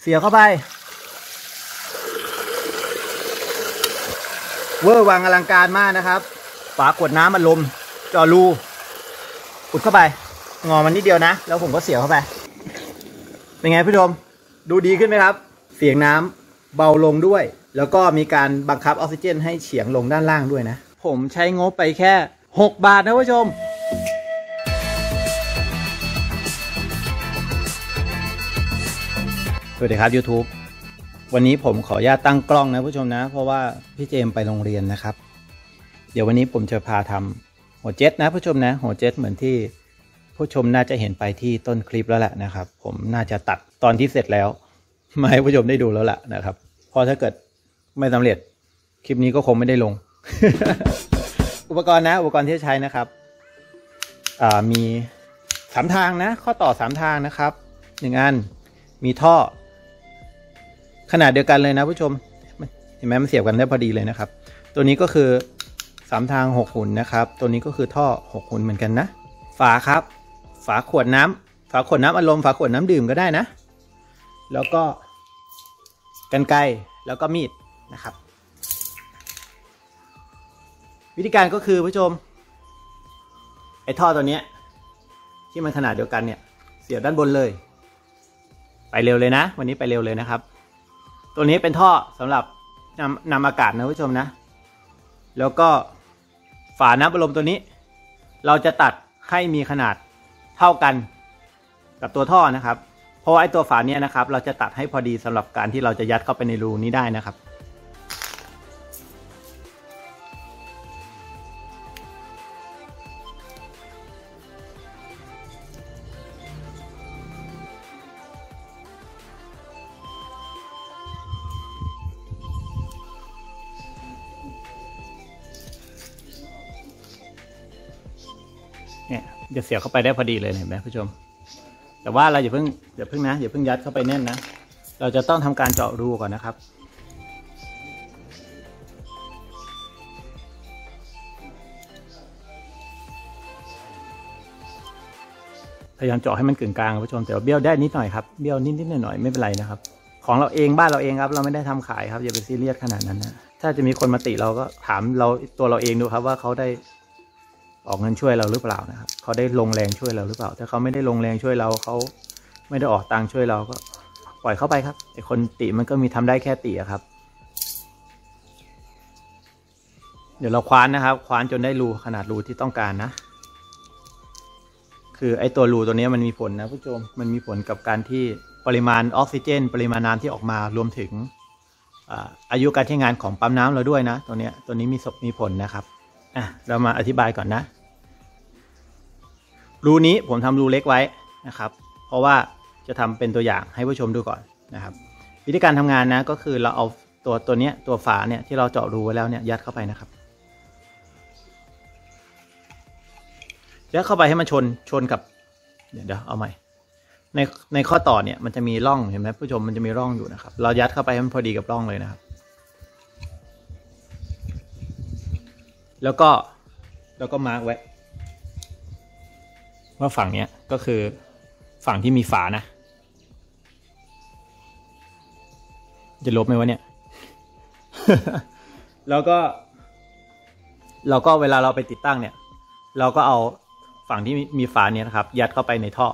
สียบเข้าไปเวอร์วังอลังการมากนะครับฝาขวดน้ำอัดลมเจาะรูอุดเข้าไปงอมันนิดเดียวนะแล้วผมก็เสียบเข้าไปเป็นไงผู้ชมดูดีขึ้นไหมครับเสียงน้ำเบาลงด้วยแล้วก็มีการบังคับออกซิเจนให้เฉียงลงด้านล่างด้วยนะผมใช้งบไปแค่6 บาทนะผู้ชมสวัสดีครับ YouTube วันนี้ผมขออนุญาตตั้งกล้องนะผู้ชมนะเพราะว่าพี่เจมไปโรงเรียนนะครับเดี๋ยววันนี้ผมจะพาทำหัวเจ็ตนะผู้ชมนะหัวเจ็ตเหมือนที่ผู้ชมน่าจะเห็นไปที่ต้นคลิปแล้วแหละนะครับผมน่าจะตัดตอนที่เสร็จแล้วมาให้ผู้ชมได้ดูแล้วแหละนะครับเพราะถ้าเกิดไม่สำเร็จคลิปนี้ก็คงไม่ได้ลง อุปกรณ์ที่จะใช้นะครับมี3 ทางนะข้อต่อ3 ทางนะครับ1 อันมีท่อขนาดเดียวกันเลยนะผู้ชมเห็นไหมมันเสียบกันได้พอดีเลยนะครับตัวนี้ก็คือ3 ทาง6 หุ่นนะครับตัวนี้ก็คือท่อ6 หุ่นเหมือนกันนะฝาครับฝาขวดน้ำอัดลมฝาขวดน้ำดื่มก็ได้นะแล้วก็กรรไกรแล้วก็มีดนะครับวิธีการก็คือผู้ชมไอ้ท่อตัวนี้ที่มันขนาดเดียวกันเนี่ยเสียบด้านบนเลยไปเร็วเลยนะวันนี้ไปเร็วเลยนะครับตัวนี้เป็นท่อสำหรับนำอากาศนะผู้ชมนะแล้วก็ฝาน้ำอัดลมตัวนี้เราจะตัดให้มีขนาดเท่ากันกับตัวท่อนะครับเพราะว่าไอ้ตัวฝาเนี้ยนะครับเราจะตัดให้พอดีสำหรับการที่เราจะยัดเข้าไปในรูนี้ได้นะครับเนี่ยจะเสียบเข้าไปได้พอดีเลยเห็นไหมผู้ชมแต่ว่าเราอย่าเพิ่งยัดเข้าไปแน่นนะเราจะต้องทำการเจาะรูก่อนนะครับพยายามเจาะให้มันกึ่งกลางผู้ชมแต่เบี้ยวได้นิดหน่อยครับเบี้ยวนิดหน่อยไม่เป็นไรนะครับของเราเองบ้านเราเองครับเราไม่ได้ทำขายครับอย่าไปซีเรียสขนาดนั้นนะถ้าจะมีคนมาติเราก็ถามตัวเราเองดูครับว่าเขาได้ออกเงินช่วยเราหรือเปล่านะครับเขาได้ลงแรงช่วยเราหรือเปล่าถ้าเขาไม่ได้ลงแรงช่วยเราเขาไม่ได้ออกตังค์ช่วยเราก็ปล่อยเข้าไปครับไอคนติมันก็มีทำได้แค่ติครับเดี๋ยวเราคว้านนะครับคว้านจนได้รูขนาดรูที่ต้องการนะคือไอตัวรูตัวนี้มันมีผลนะผู้ชมมันมีผลกับการที่ปริมาณออกซิเจนปริมาณน้ำที่ออกมารวมถึงอายุการใช้งานของปั๊มน้ำเราด้วยนะตัวนี้มีผลนะครับเรามาอธิบายก่อนนะรูนี้ผมทำรูเล็กไว้นะครับเพราะว่าจะทำเป็นตัวอย่างให้ผู้ชมดูก่อนนะครับวิธีการทำงานนะก็คือเราเอาตัวฝาเนี่ยที่เราเจาะรูไว้แล้วเนี่ยยัดเข้าไปนะครับยัดเข้าไปให้มันชนกับเดี๋ยวเอาใหม่ในข้อต่อเนี่ยมันจะมีร่องเห็นไหมผู้ชมมันจะมีร่องอยู่นะครับเรายัดเข้าไปให้มันพอดีกับร่องเลยนะครับแล้วก็มาร์กไว้ว่าฝั่งเนี้ยก็คือฝั่งที่มีฝานะจะลบไหมวะเนี่ย แล้วก็เวลาเราไปติดตั้งเนี่ยเราก็เอาฝั่งที่มีฝาเนี่ยนะครับยัดเข้าไปในท่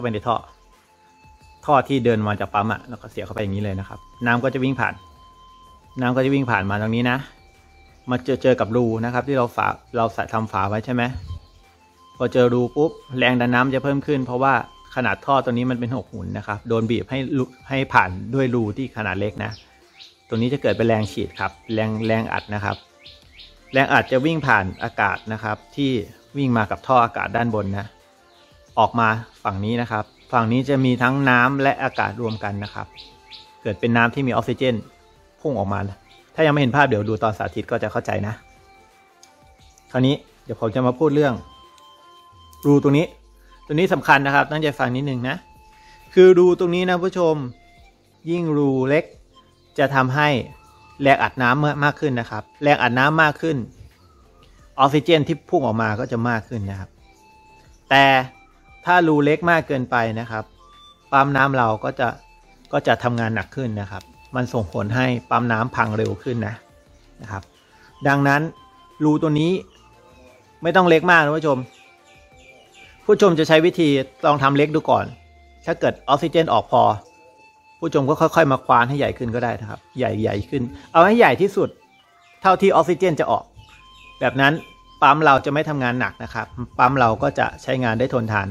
อที่เดินมาจากปั๊มแล้วก็เสียบเข้าไปอย่างนี้เลยนะครับน้ำก็จะวิ่งผ่านมาตรงนี้นะมาเจอกับรูนะครับที่เราทำฝาไว้ใช่ไหมพอเจอรูปุ๊บแรงดันน้ำจะเพิ่มขึ้นเพราะว่าขนาดท่อตัวนี้มันเป็น6 หุ่นนะครับโดนบีบให้ผ่านด้วยรูที่ขนาดเล็กนะตรงนี้จะเกิดเป็นแรงฉีดครับแรงอัดนะครับแรงอัดจะวิ่งผ่านอากาศนะครับที่วิ่งมากับท่ออากาศด้านบนนะออกมาฝั่งนี้นะครับฝั่งนี้จะมีทั้งน้ำและอากาศรวมกันนะครับเกิดเป็นน้ำที่มีออกซิเจนพุ่งออกมาถ้ายังไม่เห็นภาพเดี๋ยวดูตอนสาธิตก็จะเข้าใจนะคราวนี้เดี๋ยวผมจะมาพูดเรื่องรูตัวนี้สำคัญนะครับตั้งใจฟังนิดนึงนะคือรูตรงนี้นะผู้ชมยิ่งรูเล็กจะทำให้แรงอัดน้ำมากขึ้นนะครับแรงอัดน้ำมากขึ้นออกซิเจนที่พุ่งออกมาก็จะมากขึ้นนะครับแต่ถ้ารูเล็กมากเกินไปนะครับปั๊มน้ำเราก็จะก็จะทำงานหนักขึ้นนะครับมันส่งผลให้ปั๊มน้ำพังเร็วขึ้นนะครับดังนั้นรูตัวนี้ไม่ต้องเล็กมากนะผู้ชมจะใช้วิธีลองทำเล็กดูก่อนถ้าเกิดออกซิเจนออกพอผู้ชมก็ค่อยๆมาควานให้ใหญ่ขึ้นก็ได้นะครับใหญ่ขึ้นเอาให้ใหญ่ที่สุดเท่าที่ออกซิเจนจะออกแบบนั้นปั๊มเราจะไม่ทำงานหนักนะครับปั๊มเราก็จะใช้งานได้ทนทาน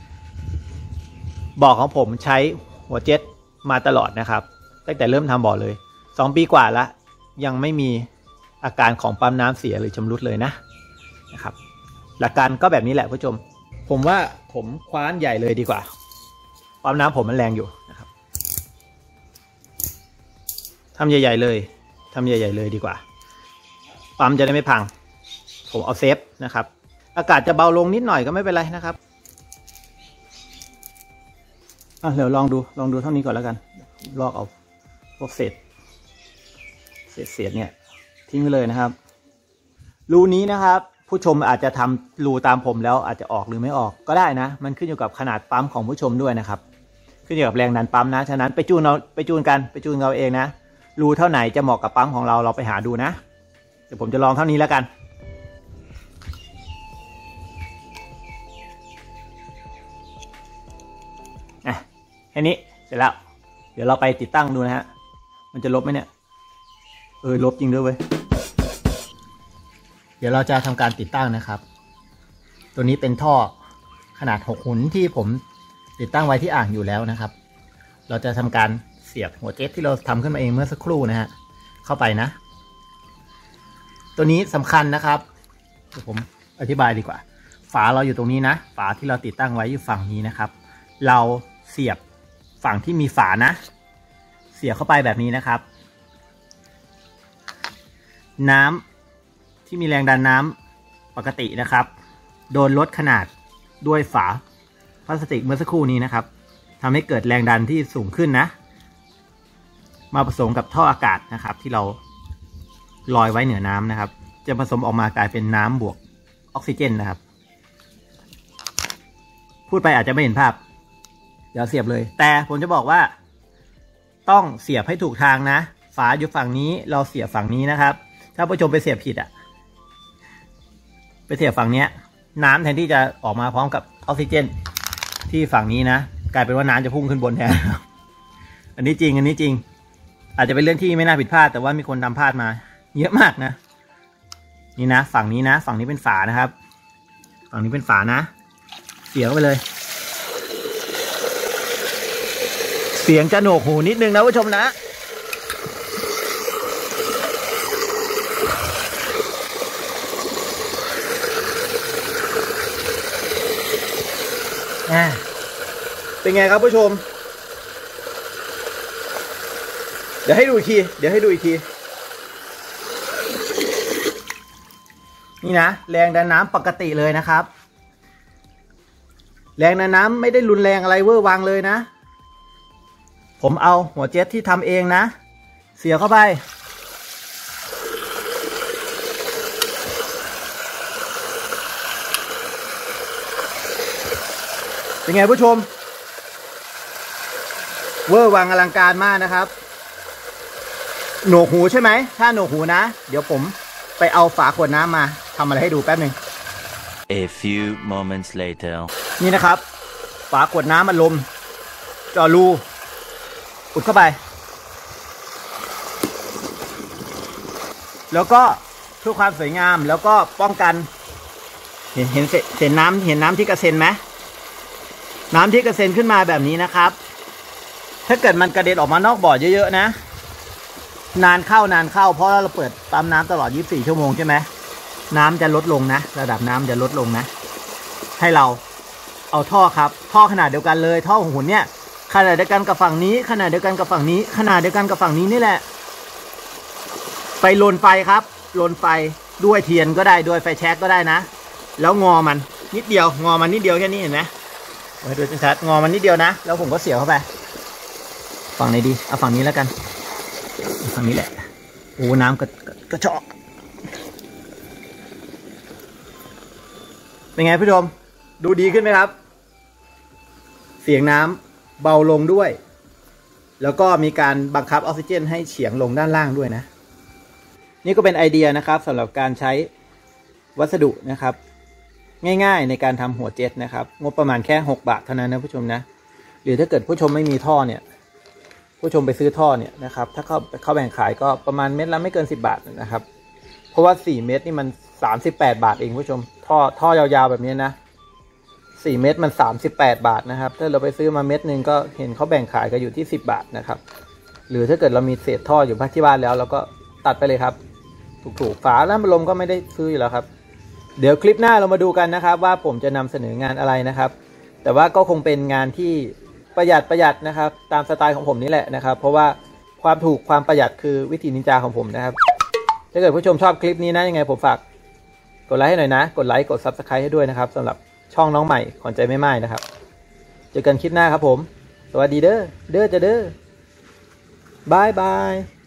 บ่อของผมใช้หัวเจ็ตมาตลอดนะครับตั้งแต่เริ่มทำบ่อเลย2 ปีกว่าแล้วยังไม่มีอาการของปั๊มน้ำเสียหรือชำรุดเลยนะครับหลักการก็แบบนี้แหละผู้ชมผมว่าผมคว้านใหญ่เลยดีกว่าปั๊มน้ำผมมันแรงอยู่นะครับทำใหญ่ๆเลยดีกว่าปั๊มจะได้ไม่พังผมเอาเซฟนะครับอากาศจะเบาลงนิดหน่อยก็ไม่เป็นไรนะครับเดี๋ยวลองดูเท่านี้ก่อนแล้วกันลอกเอาพวกเศษเนี่ยทิ้งไปเลยนะครับรูนี้นะครับผู้ชมอาจจะทำรูตามผมแล้วอาจจะออกหรือไม่ออกก็ได้นะมันขึ้นอยู่กับขนาดปั๊มของผู้ชมด้วยนะครับขึ้นอยู่กับแรงดันปั๊มนะฉะนั้นไปจูนเราเองนะรูเท่าไหนจะเหมาะกับปั๊มของเราไปหาดูนะเดี๋ยวผมจะลองเท่านี้แล้วกันแค่นี้เสร็จแล้วเดี๋ยวเราไปติดตั้งดูนะฮะมันจะลบไหมเนี่ยลบจริงด้วยเว้ยเดี๋ยวเราจะทำการติดตั้งนะครับตัวนี้เป็นท่อขนาด6 หุ่นที่ผมติดตั้งไว้ที่อ่างอยู่แล้วนะครับเราจะทำการเสียบหัวเจ็ตที่เราทำขึ้นมาเองเมื่อสักครู่นะฮะเข้าไปนะตัวนี้สำคัญนะครับเดี๋ยวผมอธิบายดีกว่าฝาเราอยู่ตรงนี้นะฝาที่เราติดตั้งไว้อยู่ฝั่งนี้นะครับเราเสียบฝั่งที่มีฝานะเสียบเข้าไปแบบนี้นะครับน้ำที่มีแรงดันน้ำปกตินะครับโดนลดขนาดด้วยฝาพลาสติกเมื่อสักครู่นี้นะครับทำให้เกิดแรงดันที่สูงขึ้นนะมาผสมกับท่ออากาศนะครับที่เราลอยไว้เหนือน้ำนะครับจะผสมออกมากลายเป็นน้ำบวกออกซิเจนนะครับพูดไปอาจจะไม่เห็นภาพเดี๋ยวเสียบเลยแต่ผมจะบอกว่าต้องเสียบให้ถูกทางนะฝาอยู่ฝั่งนี้เราเสียบฝั่งนี้นะครับถ้าผู้ชมไปเสียบผิดไปเสียบฝั่งนี้น้ำแทนที่จะออกมาพร้อมกับออกซิเจนที่ฝั่งนี้นะกลายเป็นว่าน้ำจะพุ่งขึ้นบนแทนอันนี้จริงอาจจะเป็นเรื่องที่ไม่น่าผิดพลาดแต่ว่ามีคนทำพลาดมาเยอะมากนะนี่นะฝั่งนี้เป็นฝานะครับฝั่งนี้เป็นฝานะเสียบไปเลยเสียงจะโหนกหูนิดนึงนะผู้ชมนะเป็นไงครับผู้ชมเดี๋ยวให้ดูอีกทีนี่นะแรงดันน้ำปกติเลยนะครับแรงดันน้ำไม่ได้รุนแรงอะไรเวอร์วังเลยนะผมเอาหัวเจ็ตที่ทำเองนะเสียบเข้าไปเป็นไงผู้ชมเวอร์วังอลังการมากนะครับหนวกหูใช่ไหมถ้าหนวกหูนะเดี๋ยวผมไปเอาฝาขวดน้ำมาทำอะไรให้ดูแป๊บหนึ่ง A few moments later นี่นะครับฝาขวดน้ำมันลมเจาะรูอุดเข้าไปแล้วก็เพื่อความสวยงามแล้วก็ป้องกันเห็นน้ำที่กระเซ็นไหมน้ำที่กระเซ็นขึ้นมาแบบนี้นะครับถ้าเกิดมันกระเด็นออกมานอกบ่อเยอะๆนะนานเข้าเพราะเราเปิดปั๊มน้ำตลอด24 ชั่วโมงใช่ไหมน้ำจะลดลงนะระดับน้ำจะลดลงนะให้เราเอาท่อครับท่อขนาดเดียวกันเลยท่อของหุ่นเนี่ยขนาดเดียวกันกับฝั่งนี้ขนาดเดียวกันกับฝั่งนี้ขนาดเดียวกันกับฝั่งนี้นี่แหละไปลนไฟครับลนไฟด้วยเทียนก็ได้ด้วยไฟแช็กก็ได้นะแล้วงอมันนิดเดียวแค่นี้เห็นไหมมาดูชัดๆงอมันนิดเดียวนะแล้วผมก็เสียบเข้าไปฝั่งไหนดีเอาฝั่งนี้แล้วกันฝั่งนี้แหละโอ้น้ำกระเจาะเป็นไงผู้ชมดูดีขึ้นไหมครับเสียงน้ำเบาลงด้วยแล้วก็มีการบังคับออกซิเจนให้เฉียงลงด้านล่างด้วยนะนี่ก็เป็นไอเดียนะครับสำหรับการใช้วัสดุนะครับง่ายๆในการทำหัวเจ็ตนะครับงบประมาณแค่6 บาทเท่านั้นนะผู้ชมนะหรือถ้าเกิดผู้ชมไม่มีท่อเนี่ยผู้ชมไปซื้อท่อเนี่ยนะครับถ้าเขาแบ่งขายก็ประมาณเม็ดละไม่เกิน10 บาทนะครับเพราะว่า4 เม็ดนี่มัน38 บาทเองผู้ชมท่อยาวๆแบบนี้นะ4 เม็ดมัน38 บาทนะครับถ้าเราไปซื้อมาเม็ดนึงก็เห็นเขาแบ่งขายกันอยู่ที่10 บาทนะครับหรือถ้าเกิดเรามีเศษท่ออยู่ที่บ้านแล้วเราก็ตัดไปเลยครับถูกๆฝาน้ำลมก็ไม่ได้ซื้ออยู่แล้วครับเดี๋ยวคลิปหน้าเรามาดูกันนะครับว่าผมจะนำเสนองานอะไรนะครับแต่ว่าก็คงเป็นงานที่ประหยัดนะครับตามสไตล์ของผมนี่แหละนะครับเพราะว่าความถูกความประหยัดคือวิธีนินจาของผมนะครับถ้าเกิดผู้ชมชอบคลิปนี้นะยังไงผมฝากกดไลค์ให้หน่อยนะกดไลค์กด Subscribe ให้ด้วยนะครับสำหรับช่องน้องใหม่ขวัญใจแม่ไม้นะครับเจอกันคลิปหน้าครับผมสวัสดีเด้อจะเด้อบาย